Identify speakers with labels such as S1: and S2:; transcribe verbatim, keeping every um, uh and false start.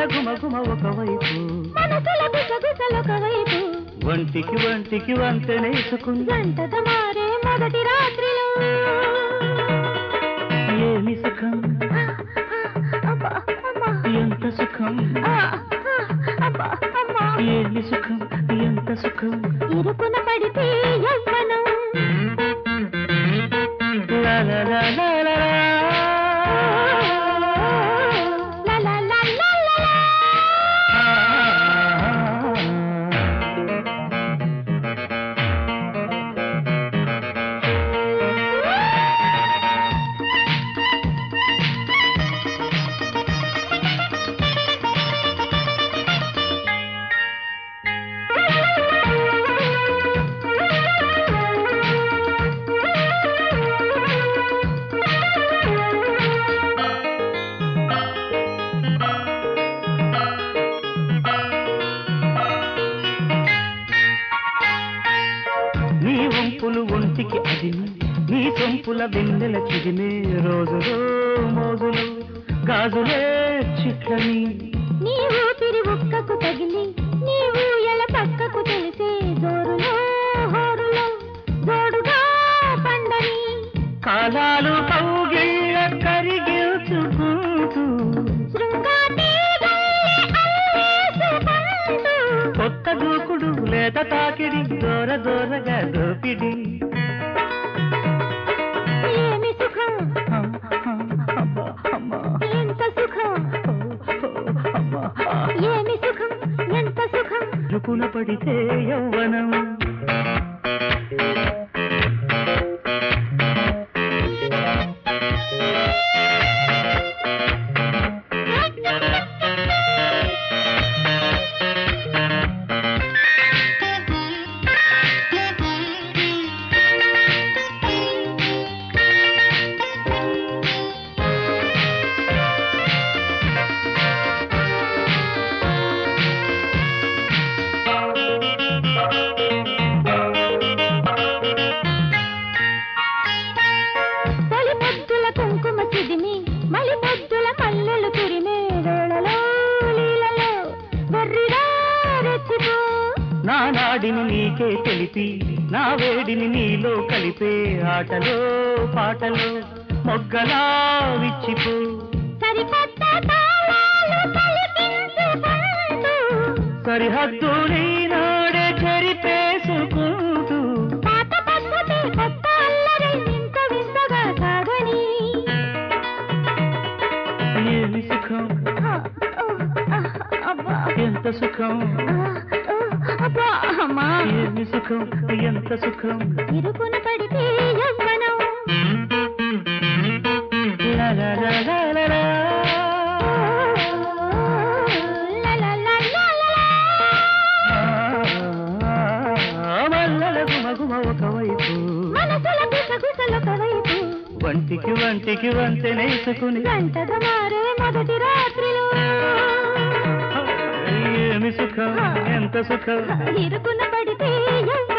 S1: గుమగుమ ఒకవైపు
S2: మనసుల గుసగుసలొకవైపు
S1: వంటికి వంటికి వంతెనేసుకుంది
S2: గంటద మారే మొదటి రాత్రిలో
S1: ఏమి సుఖం ఎంత సుఖం ఏమి సుఖం ఎంత సుఖం
S2: ఇరుకున పడితే యవ్వనం
S1: లా లా లా లా లా నీ వంపులు ఒంటికి అదిమి నీ సొంపుల వెన్నెల చిదిమే రోజులో మోజులు గాజులే చిట్లని
S2: నీ ఊపిరి ఒక్కకు తగిలి నీ ఊయల పక్కకు తెలిసే జోరులో హోరులో జోడుగా పండని
S1: కాలాలు కౌగిళ్ళ కరిగిల్చుకుంటూ కొత్త దూకుడు లేత తాకిడి దూర దూరగా దోపిడి
S2: ఏమి సుఖం ఎంత సుఖం ఏమి సుఖం ఎంత సుఖం
S1: రుకున పడితే యవ్వనం నా నాడిని నీకే తెలిపి నా వేడిని నీలో కలిపే ఆటలో పాటలో మొగ్గలా విచ్చిపో సరిహద్దు నాడే చెరిపేసుకుంటూ ఏమి సుఖం ఎంత సుఖం ఏమి సుఖం ఎంత సుఖం
S2: ఇరుకున పడితే యవ్వనం
S1: లా లా లా లా లా లా. మల్లెల గుమగుమ ఒకవైపు
S2: మనసుల గుసగుసలొకవైపు
S1: వంటికి వంటికి వంతెనేసుకుని
S2: గంటద మారే మొదటి రాత్రిలో
S1: ఏమి సుఖం ఎంత సుఖం
S2: ఇరుకున పడితే